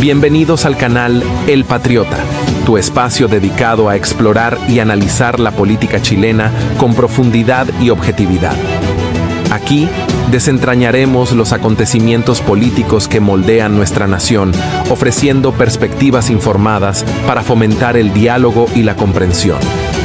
Bienvenidos al canal El Patriota, tu espacio dedicado a explorar y analizar la política chilena con profundidad y objetividad. Aquí desentrañaremos los acontecimientos políticos que moldean nuestra nación, ofreciendo perspectivas informadas para fomentar el diálogo y la comprensión.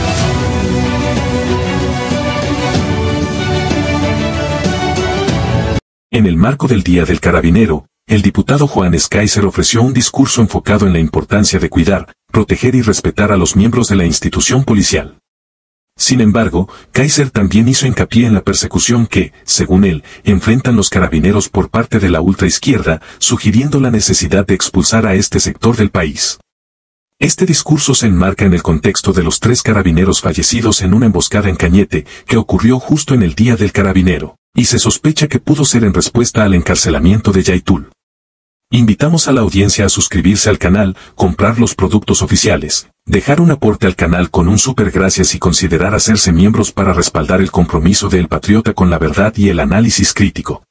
En el marco del Día del Carabinero, el diputado Johannes Kaiser ofreció un discurso enfocado en la importancia de cuidar, proteger y respetar a los miembros de la institución policial. Sin embargo, Kaiser también hizo hincapié en la persecución que, según él, enfrentan los carabineros por parte de la ultraizquierda, sugiriendo la necesidad de expulsar a este sector del país. Este discurso se enmarca en el contexto de los 3 carabineros fallecidos en una emboscada en Cañete, que ocurrió justo en el Día del Carabinero, y se sospecha que pudo ser en respuesta al encarcelamiento de Yaitul. Invitamos a la audiencia a suscribirse al canal, comprar los productos oficiales, dejar un aporte al canal con un super gracias y considerar hacerse miembros para respaldar el compromiso de El Patriota con la verdad y el análisis crítico.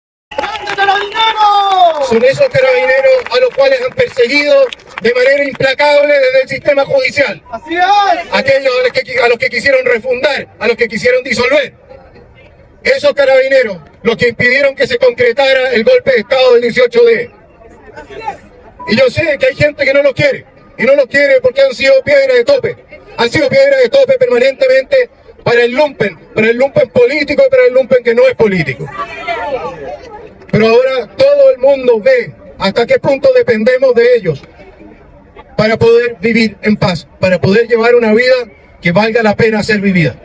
Son esos carabineros a los cuales han perseguido de manera implacable desde el sistema judicial. Así es. Aquellos a los que quisieron refundar, a los que quisieron disolver. Esos carabineros, los que impidieron que se concretara el golpe de Estado del 18D. Y yo sé que hay gente que no los quiere, y no los quiere porque han sido piedra de tope. Han sido piedra de tope permanentemente para el lumpen político y para el lumpen que no es político. Pero ahora todo el mundo ve hasta qué punto dependemos de ellos para poder vivir en paz, para poder llevar una vida que valga la pena ser vivida.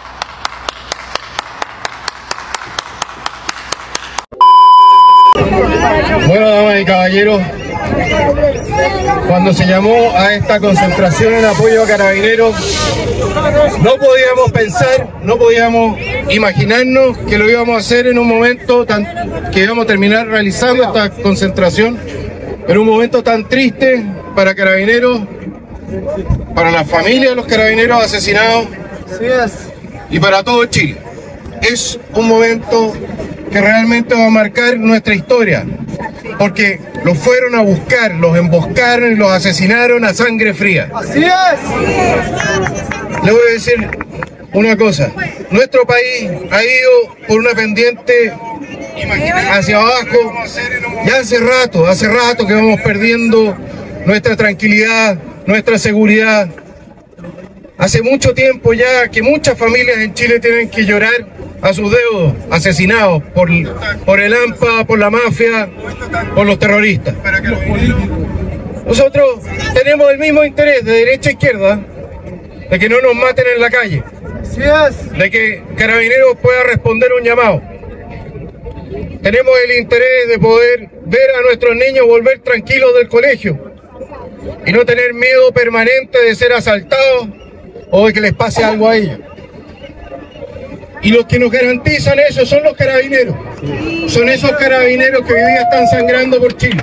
Bueno, damas y caballeros, cuando se llamó a esta concentración en apoyo a Carabineros, no podíamos pensar, no podíamos imaginarnos que lo íbamos a hacer en un momento que íbamos a terminar realizando esta concentración, en un momento tan triste para Carabineros, para la familia de los carabineros asesinados y para todo Chile. Es un momento que realmente va a marcar nuestra historia, porque los fueron a buscar, los emboscaron y los asesinaron a sangre fría. ¡Así es! Le voy a decir una cosa, nuestro país ha ido por una pendiente hacia abajo, ya hace rato que vamos perdiendo nuestra tranquilidad, nuestra seguridad. Hace mucho tiempo ya que muchas familias en Chile tienen que llorar a sus deudos asesinados por el AMPA, por la mafia, por los terroristas. Nosotros tenemos el mismo interés de derecha a izquierda, de que no nos maten en la calle, de que Carabineros pueda responder un llamado. Tenemos el interés de poder ver a nuestros niños volver tranquilos del colegio y no tener miedo permanente de ser asaltados o de que les pase algo a ellos. Y los que nos garantizan eso son los carabineros. Son esos carabineros que hoy día están sangrando por Chile.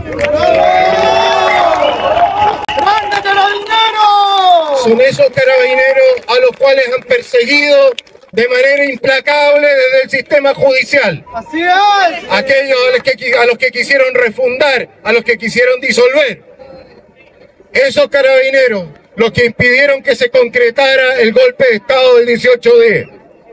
Son esos carabineros a los cuales han perseguido de manera implacable desde el sistema judicial. Así es. Aquellos a los que quisieron refundar, a los que quisieron disolver. Esos carabineros, los que impidieron que se concretara el golpe de Estado del 18D.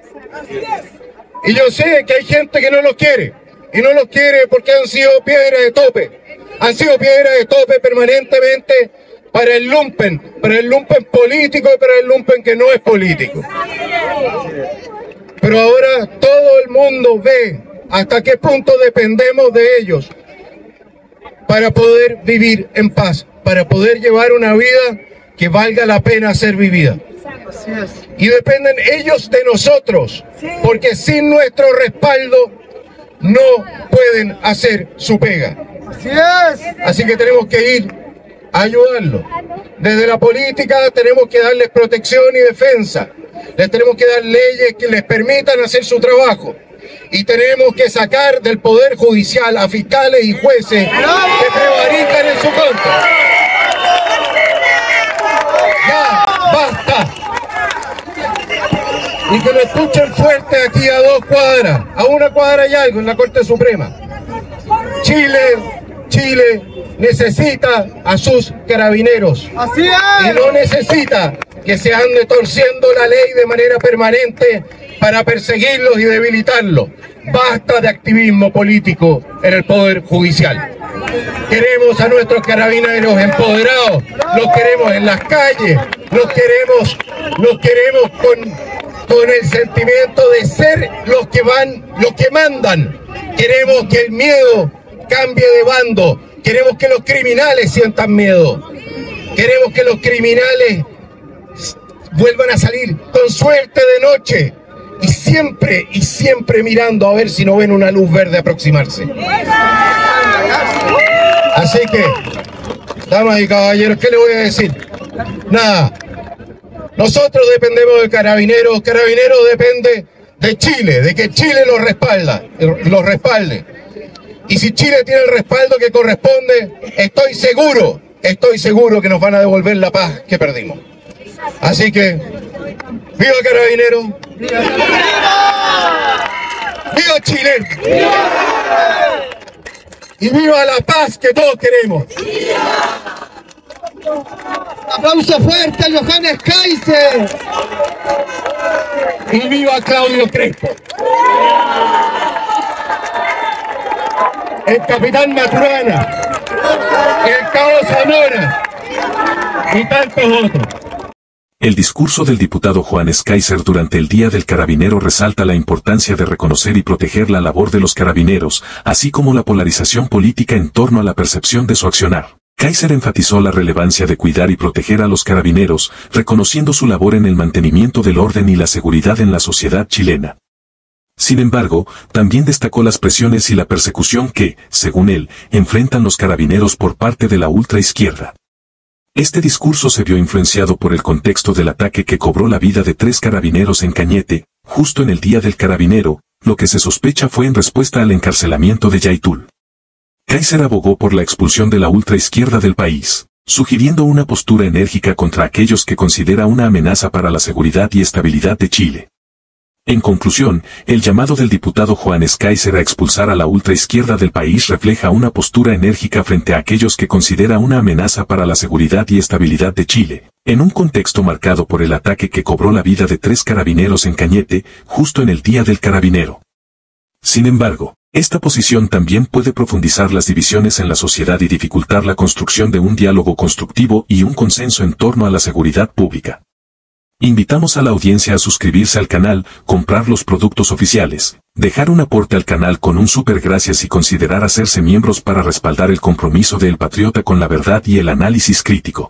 Y yo sé que hay gente que no los quiere, y no los quiere porque han sido piedra de tope. Han sido piedra de tope permanentemente para el lumpen político y para el lumpen que no es político. Pero ahora todo el mundo ve hasta qué punto dependemos de ellos para poder vivir en paz, para poder llevar una vida que valga la pena ser vivida. Y dependen ellos de nosotros, porque sin nuestro respaldo no pueden hacer su pega. Así que tenemos que ir a ayudarlos. Desde la política tenemos que darles protección y defensa. Les tenemos que dar leyes que les permitan hacer su trabajo. Y tenemos que sacar del Poder Judicial a fiscales y jueces que prevarican en su contra. Ya, basta. Y que lo escuchen fuerte aquí a 2 cuadras, a 1 cuadra y algo en la Corte Suprema. Chile Chile necesita a sus carabineros. ¡Así es! Y no necesita que se ande torciendo la ley de manera permanente para perseguirlos y debilitarlos. Basta de activismo político en el Poder Judicial. Queremos a nuestros carabineros empoderados, los queremos en las calles, los queremos con el sentimiento de ser los que mandan. Queremos que el miedo cambie de bando, queremos que los criminales sientan miedo, queremos que los criminales vuelvan a salir con suerte de noche y siempre mirando a ver si no ven una luz verde aproximarse. Así que, damas y caballeros, ¿qué les voy a decir? Nada. Nosotros dependemos de Carabineros. Carabineros depende de Chile, de que Chile los respalde. Y si Chile tiene el respaldo que corresponde, estoy seguro que nos van a devolver la paz que perdimos. Así que, ¡viva Carabineros! ¡Viva Chile! ¡Y viva la paz que todos queremos! ¡Aplauso fuerte a Johannes Kaiser! ¡Y viva Claudio Crespo! El capitán Maturana, el cabo Zamora y tantos otros. El discurso del diputado Johannes Kaiser durante el Día del Carabinero resalta la importancia de reconocer y proteger la labor de los carabineros, así como la polarización política en torno a la percepción de su accionar. Kaiser enfatizó la relevancia de cuidar y proteger a los carabineros, reconociendo su labor en el mantenimiento del orden y la seguridad en la sociedad chilena. Sin embargo, también destacó las presiones y la persecución que, según él, enfrentan los carabineros por parte de la ultraizquierda. Este discurso se vio influenciado por el contexto del ataque que cobró la vida de 3 carabineros en Cañete, justo en el Día del Carabinero, lo que se sospecha fue en respuesta al encarcelamiento de Yaitul. Kaiser abogó por la expulsión de la ultraizquierda del país, sugiriendo una postura enérgica contra aquellos que considera una amenaza para la seguridad y estabilidad de Chile. En conclusión, el llamado del diputado Johannes Kaiser a expulsar a la ultraizquierda del país refleja una postura enérgica frente a aquellos que considera una amenaza para la seguridad y estabilidad de Chile, en un contexto marcado por el ataque que cobró la vida de 3 carabineros en Cañete, justo en el Día del Carabinero. Sin embargo, esta posición también puede profundizar las divisiones en la sociedad y dificultar la construcción de un diálogo constructivo y un consenso en torno a la seguridad pública. Invitamos a la audiencia a suscribirse al canal, comprar los productos oficiales, dejar un aporte al canal con un super gracias y considerar hacerse miembros para respaldar el compromiso de El Patriota con la verdad y el análisis crítico.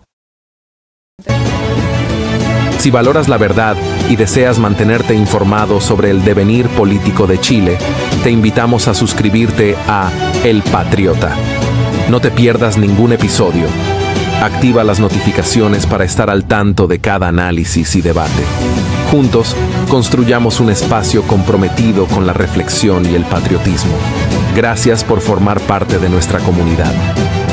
Si valoras la verdad y deseas mantenerte informado sobre el devenir político de Chile, te invitamos a suscribirte a El Patriota. No te pierdas ningún episodio. Activa las notificaciones para estar al tanto de cada análisis y debate. Juntos, construyamos un espacio comprometido con la reflexión y el patriotismo. Gracias por formar parte de nuestra comunidad.